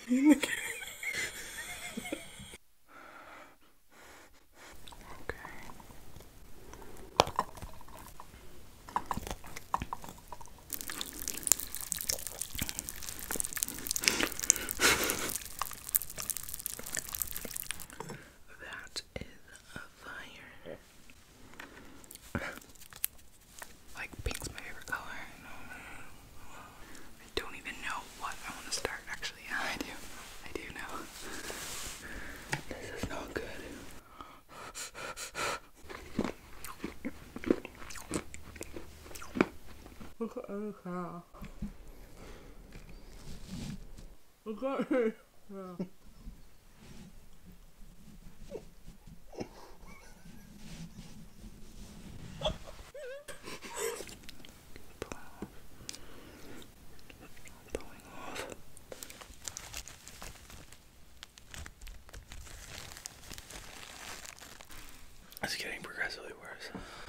That is a fire. Like, pink's my favorite color. I don't even know what I want to start. Actually, yeah, I do. I do know. This is not good. Okay. Yeah. Pulling off. It's getting progressively worse.